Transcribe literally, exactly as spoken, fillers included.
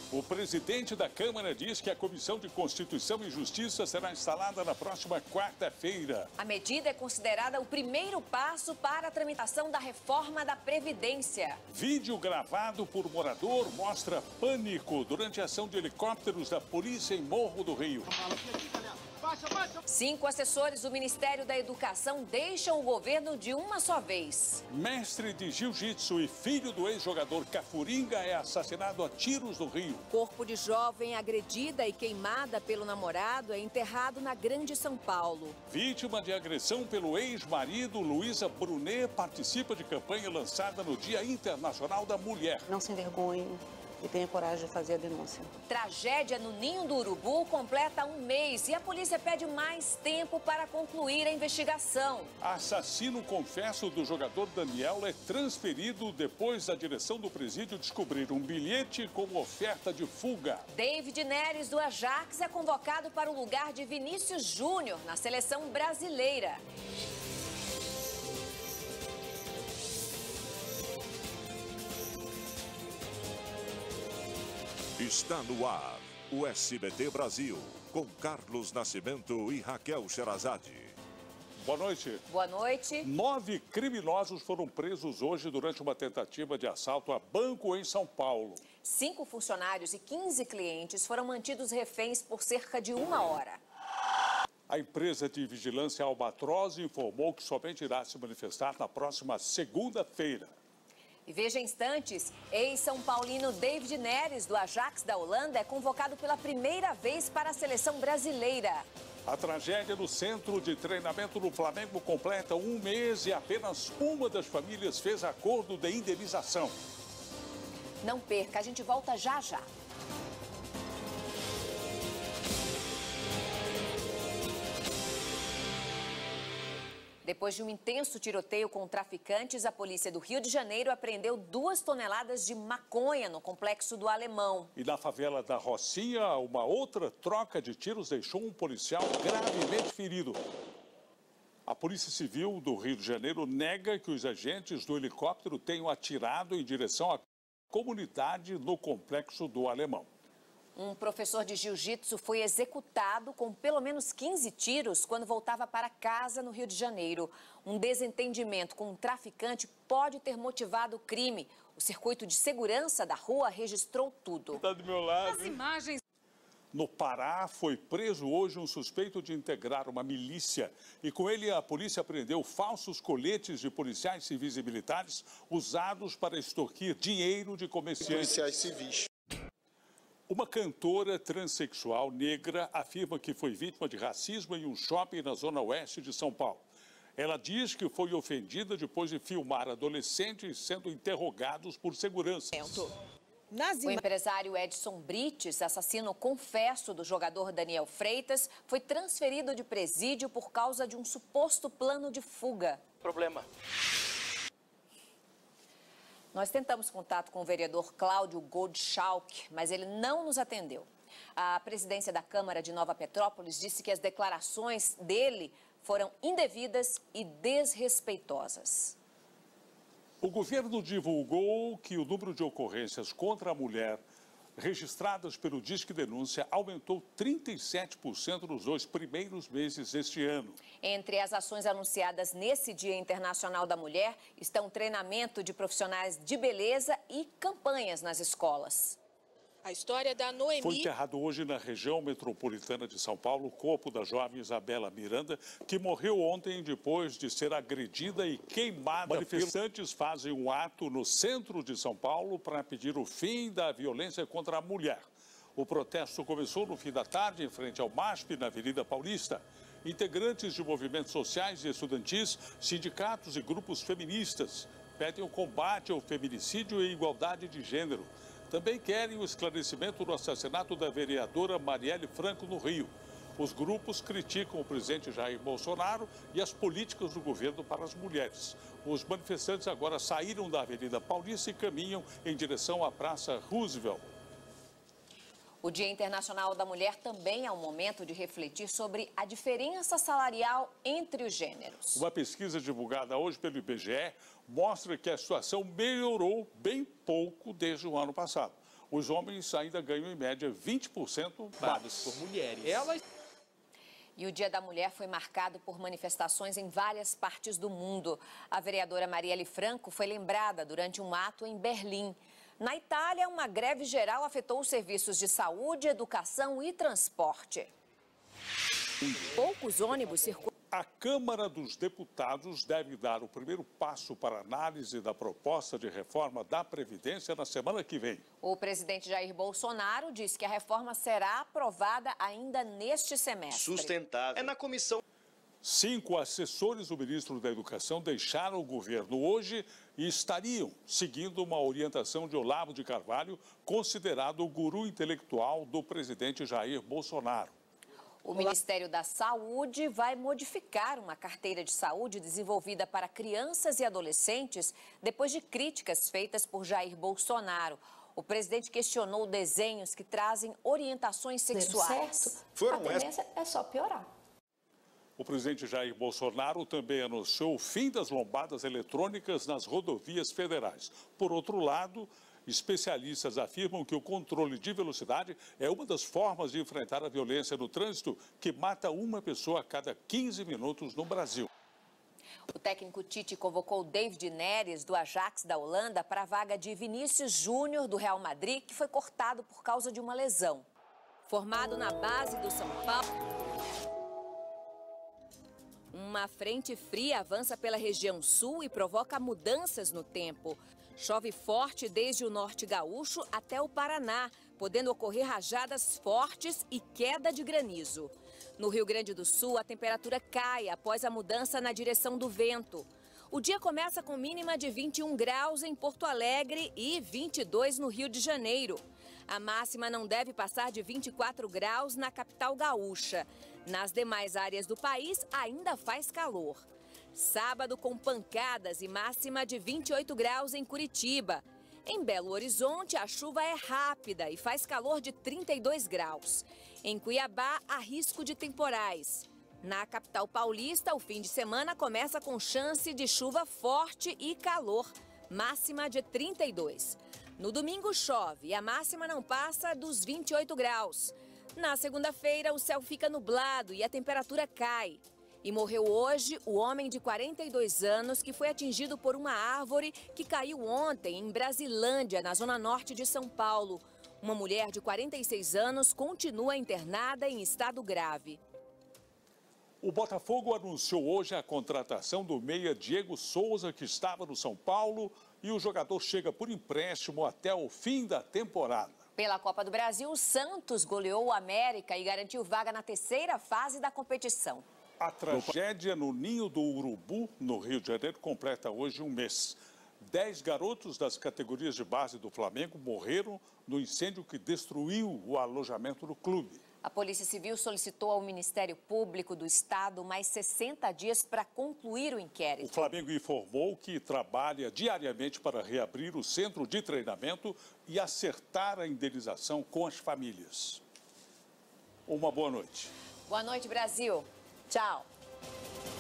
O presidente da Câmara diz que a Comissão de Constituição e Justiça será instalada na próxima quarta-feira. A medida é considerada o primeiro passo para a tramitação da reforma da Previdência. Vídeo gravado por morador mostra pânico durante a ação de helicópteros da polícia em Morro do Rio. Cinco assessores do Ministério da Educação deixam o governo de uma só vez. Mestre de jiu-jitsu e filho do ex-jogador Cafuringa é assassinado a tiros no Rio. Corpo de jovem agredida e queimada pelo namorado é enterrado na Grande São Paulo. Vítima de agressão pelo ex-marido, Luísa Brunet participa de campanha lançada no Dia Internacional da Mulher. Não se envergonhe e tenha coragem de fazer a denúncia. Tragédia no Ninho do Urubu completa um mês e a polícia pede mais tempo para concluir a investigação. Assassino confesso do jogador Daniel é transferido depois da direção do presídio descobrir um bilhete como oferta de fuga. David Neres do Ajax é convocado para o lugar de Vinícius Júnior na seleção brasileira. Está no ar o S B T Brasil, com Carlos Nascimento e Raquel Sherazade. Boa noite. Boa noite. Nove criminosos foram presos hoje durante uma tentativa de assalto a banco em São Paulo. Cinco funcionários e quinze clientes foram mantidos reféns por cerca de uma hora. A empresa de vigilância Albatroz informou que somente irá se manifestar na próxima segunda-feira. E veja instantes, ex-São Paulino David Neres, do Ajax da Holanda, é convocado pela primeira vez para a seleção brasileira. A tragédia no centro de treinamento do Flamengo completa um mês e apenas uma das famílias fez acordo de indenização. Não perca, a gente volta já já. Depois de um intenso tiroteio com traficantes, a polícia do Rio de Janeiro apreendeu duas toneladas de maconha no complexo do Alemão. E na favela da Rocinha, uma outra troca de tiros deixou um policial gravemente ferido. A Polícia Civil do Rio de Janeiro nega que os agentes do helicóptero tenham atirado em direção à comunidade no complexo do Alemão. Um professor de jiu-jitsu foi executado com pelo menos quinze tiros quando voltava para casa no Rio de Janeiro. Um desentendimento com um traficante pode ter motivado o crime. O circuito de segurança da rua registrou tudo. Está do meu lado. As imagens... No Pará, foi preso hoje um suspeito de integrar uma milícia. E com ele, a polícia apreendeu falsos coletes de policiais civis e militares usados para extorquir dinheiro de comerciantes. Policiais civis. Uma cantora transexual negra afirma que foi vítima de racismo em um shopping na zona oeste de São Paulo. Ela diz que foi ofendida depois de filmar adolescentes sendo interrogados por segurança. O empresário Edson Brites, assassino confesso do jogador Daniel Freitas, foi transferido de presídio por causa de um suposto plano de fuga. Problema. Nós tentamos contato com o vereador Cláudio Goldschalk, mas ele não nos atendeu. A presidência da Câmara de Nova Petrópolis disse que as declarações dele foram indevidas e desrespeitosas. O governo divulgou que o número de ocorrências contra a mulher registradas pelo Disque Denúncia aumentou trinta e sete por cento nos dois primeiros meses deste ano. Entre as ações anunciadas nesse Dia Internacional da Mulher estão treinamento de profissionais de beleza e campanhas nas escolas. A história da Noemi... Foi enterrado hoje na região metropolitana de São Paulo o corpo da jovem Isabela Miranda, que morreu ontem depois de ser agredida e queimada. Manifestantes fazem um ato no centro de São Paulo para pedir o fim da violência contra a mulher. O protesto começou no fim da tarde em frente ao MASP, na Avenida Paulista. Integrantes de movimentos sociais e estudantis, sindicatos e grupos feministas pedem o combate ao feminicídio e igualdade de gênero. Também querem o esclarecimento do assassinato da vereadora Marielle Franco no Rio. Os grupos criticam o presidente Jair Bolsonaro e as políticas do governo para as mulheres. Os manifestantes agora saíram da Avenida Paulista e caminham em direção à Praça Roosevelt. O Dia Internacional da Mulher também é um momento de refletir sobre a diferença salarial entre os gêneros. Uma pesquisa divulgada hoje pelo I B G E mostra que a situação melhorou bem pouco desde o ano passado. os homens ainda ganham em média vinte por cento mais. Por mulheres. Elas... E o Dia da Mulher foi marcado por manifestações em várias partes do mundo. A vereadora Marielle Franco foi lembrada durante um ato em Berlim. Na Itália, uma greve geral afetou os serviços de saúde, educação e transporte. Poucos ônibus circulam. A Câmara dos Deputados deve dar o primeiro passo para a análise da proposta de reforma da Previdência na semana que vem. O presidente Jair Bolsonaro diz que a reforma será aprovada ainda neste semestre. Sustentável. É na comissão. Cinco assessores do ministro da Educação deixaram o governo hoje e estariam seguindo uma orientação de Olavo de Carvalho, considerado o guru intelectual do presidente Jair Bolsonaro. O Ministério da Saúde vai modificar uma carteira de saúde desenvolvida para crianças e adolescentes depois de críticas feitas por Jair Bolsonaro. O presidente questionou desenhos que trazem orientações sexuais. Certo. A tendência é só piorar. O presidente Jair Bolsonaro também anunciou o fim das lombadas eletrônicas nas rodovias federais. Por outro lado, especialistas afirmam que o controle de velocidade é uma das formas de enfrentar a violência no trânsito, que mata uma pessoa a cada quinze minutos no Brasil. O técnico Tite convocou David Neres, do Ajax da Holanda, para a vaga de Vinícius Júnior, do Real Madrid, que foi cortado por causa de uma lesão. Formado na base do São Paulo, uma frente fria avança pela região sul e provoca mudanças no tempo. Chove forte desde o norte gaúcho até o Paraná, podendo ocorrer rajadas fortes e queda de granizo. No Rio Grande do Sul, a temperatura cai após a mudança na direção do vento. O dia começa com mínima de vinte e um graus em Porto Alegre e vinte e dois no Rio de Janeiro. A máxima não deve passar de vinte e quatro graus na capital gaúcha. Nas demais áreas do país, ainda faz calor. Sábado com pancadas e máxima de vinte e oito graus em Curitiba. Em Belo Horizonte, a chuva é rápida e faz calor de trinta e dois graus. Em Cuiabá, há risco de temporais. Na capital paulista, o fim de semana começa com chance de chuva forte e calor, máxima de trinta e dois. No domingo chove e a máxima não passa dos vinte e oito graus. Na segunda-feira, o céu fica nublado e a temperatura cai. E morreu hoje o homem de quarenta e dois anos que foi atingido por uma árvore que caiu ontem em Brasilândia, na zona norte de São Paulo. Uma mulher de quarenta e seis anos continua internada em estado grave. O Botafogo anunciou hoje a contratação do meia Diego Souza, que estava no São Paulo, e o jogador chega por empréstimo até o fim da temporada. Pela Copa do Brasil, o Santos goleou o América e garantiu vaga na terceira fase da competição. A tragédia no Ninho do Urubu, no Rio de Janeiro, completa hoje um mês. Dez garotos das categorias de base do Flamengo morreram no incêndio que destruiu o alojamento do clube. A Polícia Civil solicitou ao Ministério Público do Estado mais sessenta dias para concluir o inquérito. O Flamengo informou que trabalha diariamente para reabrir o centro de treinamento e acertar a indenização com as famílias. Uma boa noite. Boa noite, Brasil. Tchau.